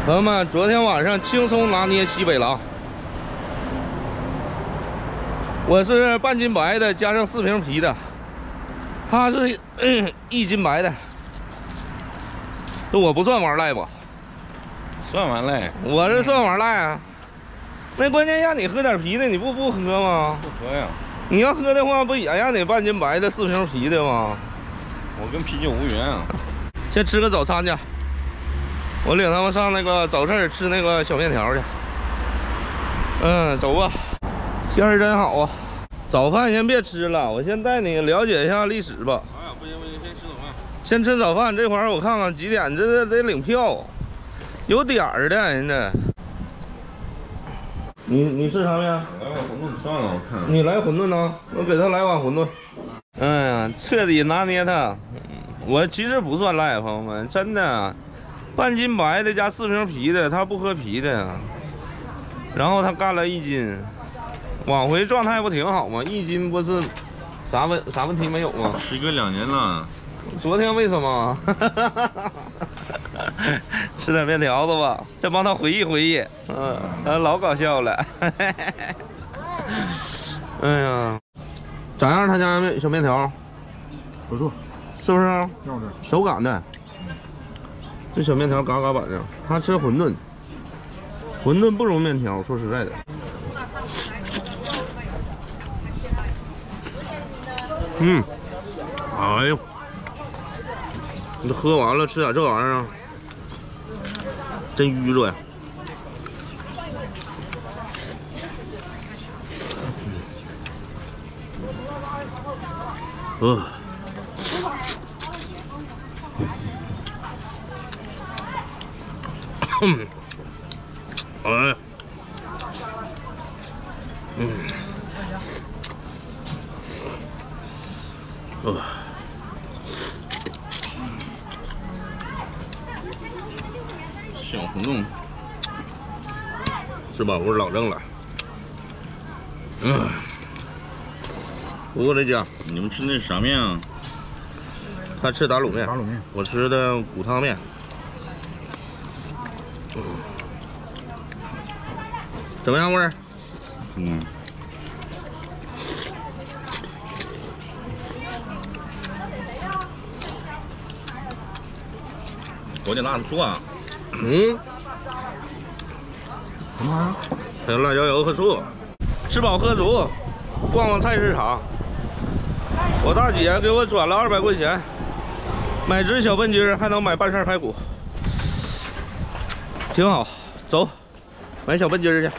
朋友们，昨天晚上轻松拿捏西北狼，我是半斤白的加上4瓶啤的，他是1斤白的，这我不算玩赖吧？ 算玩赖， 我这算玩赖啊。那关键让你喝点啤的，你不喝吗？ 不喝呀。 你要喝的话，不也让你半斤白的4瓶啤的吗？ 我跟啤酒无缘啊。 先吃个早餐去。我领他们上那个早市吃那个小面条去。走吧。天儿真好啊！早饭先别吃了，我先带你了解一下历史吧。 哎呀，不行，先吃早饭。 先吃早饭，这会儿我看看几点，这得领票，有点儿的人家。你吃啥面？ 来碗馄饨算了，我看。 你来馄饨呢？我给他来碗馄饨。哎呀，彻底拿捏他。我其实不算赖，朋友们，真的。半斤白的加4瓶啤的，他不喝啤的，然后他干了1斤，往回状态不挺好吗？1斤不是啥问题没有吗？ 时隔2年了， 昨天为什么？吃点面条子吧，再帮他回忆回忆，老搞笑了。哎呀，咋样？他家小面条不错， 是不是？ 要的手感的。这小面条嘎嘎板正，他吃馄饨，馄饨不如面条，说实在的。哎呦，你喝完了吃点这玩意儿啊，真淤着呀。哎， 小馄饨， 是吧？味儿老正了。不过这家你们吃那是啥面啊？ 他吃打卤面，我吃的骨汤面。怎么样味儿？ 我点辣子醋啊。 什么玩意儿？ 还有辣椒油和醋，吃饱喝足，逛逛菜市场。我大姐给我转了200块钱，买只小笨鸡儿还能买半扇排骨，挺好。走，买小笨鸡儿去。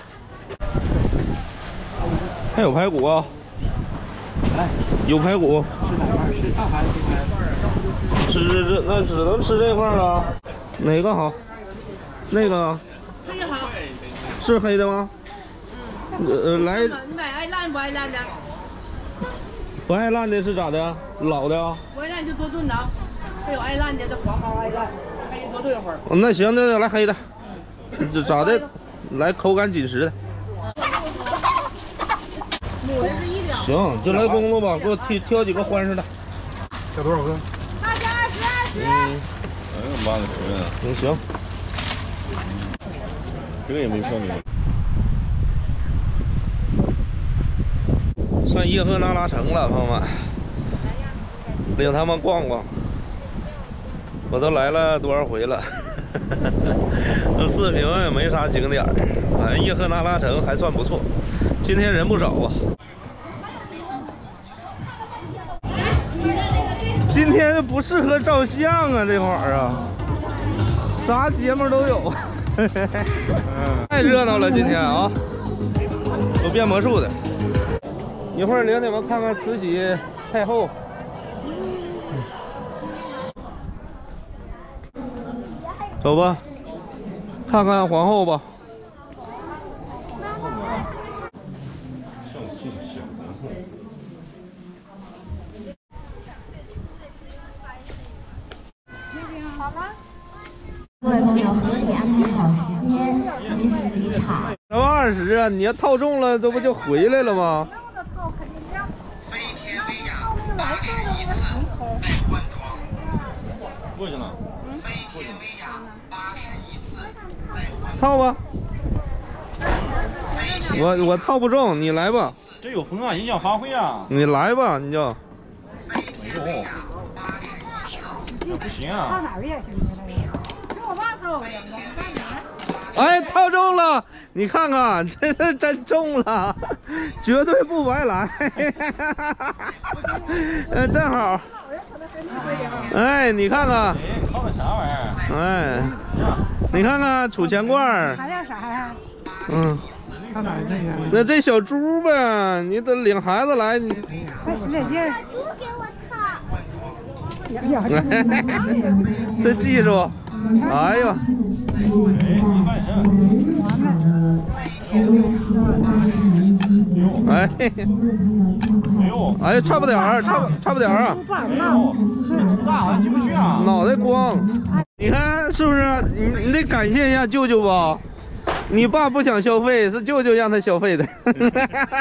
还有排骨啊！ 来， 有排骨。 吃哪块？吃大盘吃开。 吃那只能吃这块了。哪个好？那个。 这个好。 是黑的吗？来。 你买爱烂不爱烂的？ 不爱烂的是咋的？老的啊？ 不爱烂就多炖着，还有爱烂的，这黄毛爱烂，还得多炖一会儿。 那行，那来黑的。这咋的？来口感紧实的。 母的是1两。 行，就来公路吧，给我挑几个欢实的。 要多少个？ 大家20。 哎呦妈的，主任。 行。 这个也没说明。 上叶赫那拉城了，朋友们，领他们逛逛。我都来了多少回了，这4平也没啥景点，反正叶赫那拉城还算不错。今天人不少啊。今天不适合照相啊，这会儿啊，啥节目都有。太热闹了，今天啊，有变魔术的。一会儿领你们看看慈禧太后。走吧，看看皇后吧。 好吗？ 各位朋友，合理安排好时间，及时离场。 什么20啊？你要套中了，这不就回来了吗？ 那个套肯定这样。套那个蓝色的那个横头。 过去了。 过去了。 套吧。我套不中，你来吧。 这有风啊，影响发挥啊。 你来吧，你就。 没用，这不行啊。 上哪儿也行啊？给我爸套的， 哎，套中了！你看看，这是真中了，绝对不白来。正好。哎，你看看。 哎，套的啥玩意儿？ 哎，你看看储钱罐。 还要啥呀？ 嗯。 看哪这个？ 那这小猪呗，你得领孩子来，你。 快使点劲儿！ 猪给我套。 这技术，哎呦。哎，哎呀，差不点儿，差不点儿啊！ 这大好像进不去啊。 脑袋光，你看是不是？你得感谢一下舅舅吧。你爸不想消费，是舅舅让他消费的。 可以，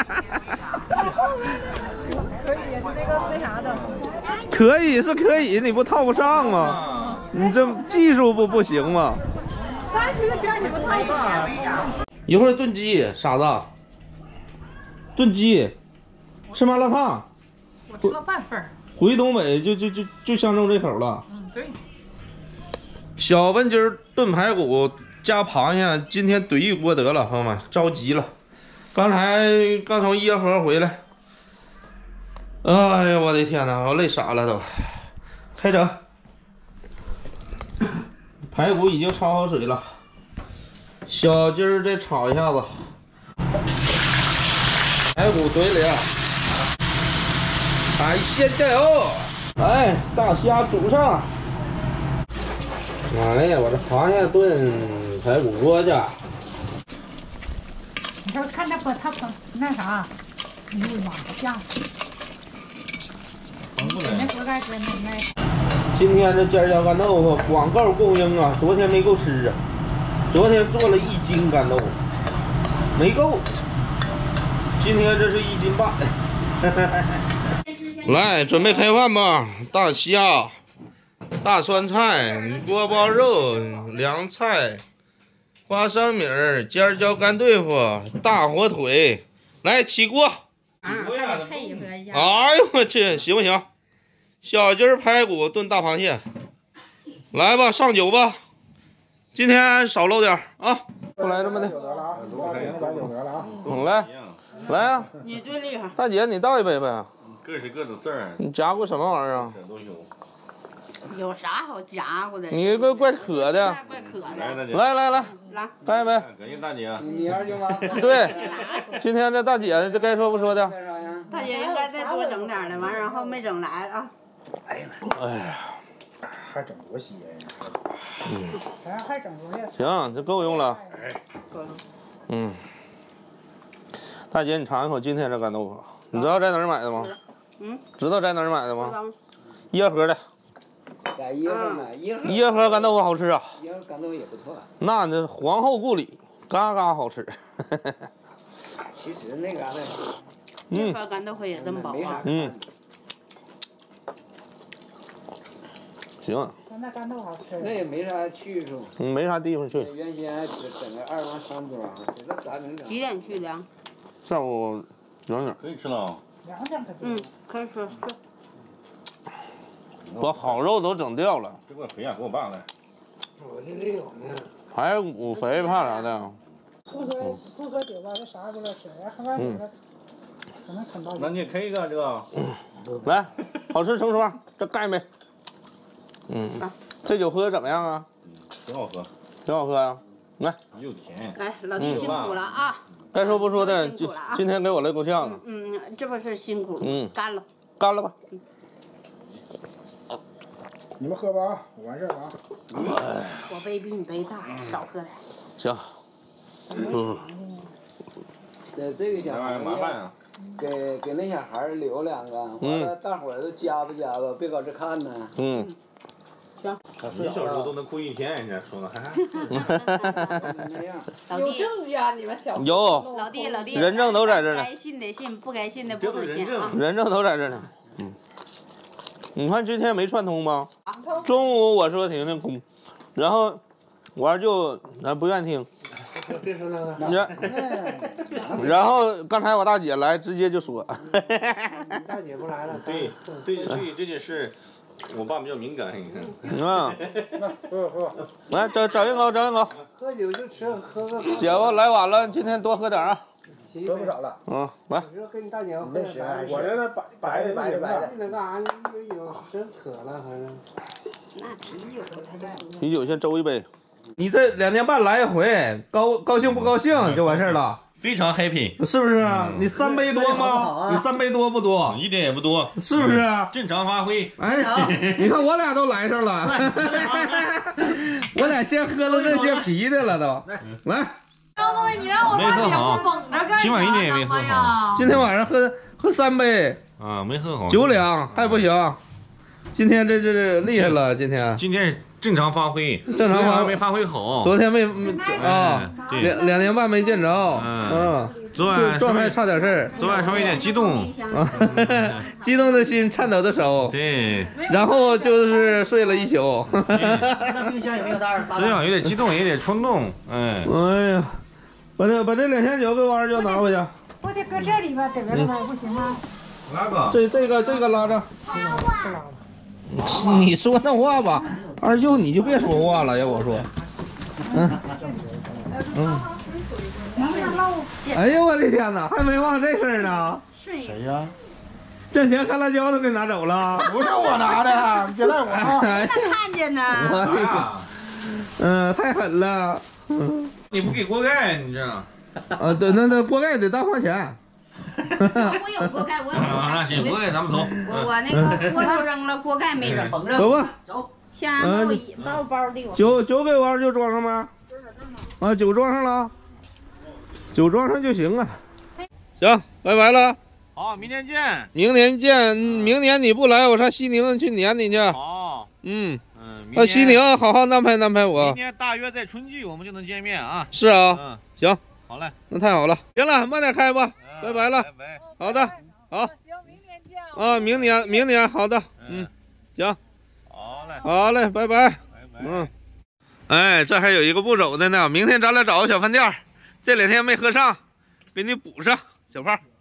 那啥的。 可以是可以，你不套不上吗？你这技术不行吗 30个圈你不套上。 一会儿炖鸡，傻子。炖鸡，吃麻辣烫。 我吃了半份儿。 回东北就相中这口了。 嗯，对。 小笨鸡儿炖排骨加螃蟹，今天怼一锅得了，朋友们，着急了。刚从椰河回来。哎呀，我的天哪，我累傻了都。开整。排骨已经焯好水了，小鸡儿再炒一下子。排骨怼里，海鲜加油！来，大虾煮上。哎呀，我这螃蟹炖排骨锅去。 你说看他那啥，哎呦妈，吓死！那锅盖真能耐。 今天这尖椒干豆腐广告供应啊，昨天没够吃啊，昨天做了1斤干豆腐，没够，今天这是1斤半。来，准备开饭吧！大虾、大酸菜、锅包肉、凉菜、花生米、尖椒干豆腐、大火腿，来起锅！ 还得配合一下。 哎呦我去，行不行？小鸡儿排骨炖大螃蟹，来吧，上酒吧。今天少漏点啊，不来这么的。来啊！ 你最厉害。 大姐，你倒一杯呗。 各是各的事儿。 你夹过什么玩意儿啊？ 这都有。 有啥好夹过的？ 你个怪渴的。 怪渴的。 来，干一杯。 感谢大姐。 你二舅吗？ 对，今天这大姐这该说不说的。 大姐应该再多整点的，完然后没整来啊。 哎呀，还整多些呀？ 还整多些。 行，这够用了。嗯。大姐，你尝一口今天这干豆腐，你知道在哪儿买的吗？知道在哪儿买的吗？椰河的。 在椰河买， 椰河干豆腐好吃啊。 椰河干豆腐也不错。 那这皇后故里，嘎嘎好吃。 其实那嘎达。 椰河干豆腐也真饱啊。 行。 那干豆好吃。 那也没啥去处。 没啥地方去。 原先整个2王3庄，谁知道咋整？ 几点去的？ 上午2点。 可以吃了啊。 2点可以。 可以吃。 把好肉都整掉了。 这块肥啊，给我爸来。 我这里有呢。 排骨肥怕啥的？ 不喝酒吧，这啥不乐吃，喝完酒了，可能啃到。 那你也开一个这个。 来，好吃成双，这干一杯。这酒喝怎么样啊？ 挺好喝。 挺好喝呀。来。 又甜。 来，老弟辛苦了啊。 该说不说的，今天给我来够呛了。 这不是辛苦了。干了。 干了吧。 你们喝吧，我完事儿了啊。 我杯比你杯大，少喝点。 行。 这个小孩麻烦啊。 给那小孩留2个，完了大伙儿都夹吧，别搁这看呢。 行。 他睡小时候都能哭1天，人家说呢。 有证据啊，你们小。 有。 老弟， 人证都在这呢。 该信的信，不该信的不能信啊。 人证都在这呢。你看今天没串通吗？中午我说停停空，然后我二舅不愿听， 别说那个。 然后刚才我大姐来，直接就说， 大姐不来了。 对，这件事，我爸比较敏感，你看。 嗯，来找一口， 喝酒就吃，喝个。 姐夫来晚了，今天多喝点啊。 喝不少了。 嗯，来。 你说跟你大姐夫喝点白的。我这那白的。那干啥？有真渴了，还是？ 那啤酒先周一杯。你这2年半来一回，高兴不高兴就完事儿了。 非常 happy， 是不是啊？你3杯多吗？你3杯多不多？ 一点也不多， 是不是？ 正常发挥。 哎，你看我俩都来上了，我俩先喝了这些啤的了都。来， 张东伟，你让我大姐夫绷着干啥？ 今晚一点也没喝好。 今天晚上喝3杯啊，没喝好。 酒两还不行。今天这厉害了，今天正常发挥， 正常发挥没发挥好。 昨天没啊，2年半没见着， 昨晚状态差点事儿， 昨晚稍微有点激动， 激动的心，颤抖的手， 对， 然后就是睡了一宿。 冰箱有没有袋？ 这样有点激动，有点冲动，哎呀，把这2900给我229拿回去。 我得搁这里边得了吧，不行吗？ 哪个？ 这个拉着。你说那话吧，二舅你就别说话了，要我说。哎呦我的天哪，还没忘这事儿呢。 谁呀？ 挣钱看辣椒都给拿走了。 不是我拿的，别赖我啊！ 看见呢？ 太狠了。 你不给锅盖，你这。 对，那锅盖得单花钱。 我有锅盖，我有锅盖。 行，锅盖咱们走。 我那个锅都扔了，锅盖没扔。 走吧。 走。先把我包递我。 酒给我229装上没？啊，酒装上了。酒装上就行了。行，拜拜了。 好，明天见。 明年见。明年你不来，我上西宁去撵你去。 好。 到西宁好好安排我。 明年大约在春季我们就能见面啊。 是啊。行。 好嘞。 那太好了。行了，慢点开吧。拜拜了。 拜拜。 好的。好。 行，明年见。 啊，明年好的。行。好嘞，拜拜。哎，这还有一个不走的呢，明天咱俩找个小饭店，这2天没喝上，给你补上，小胖。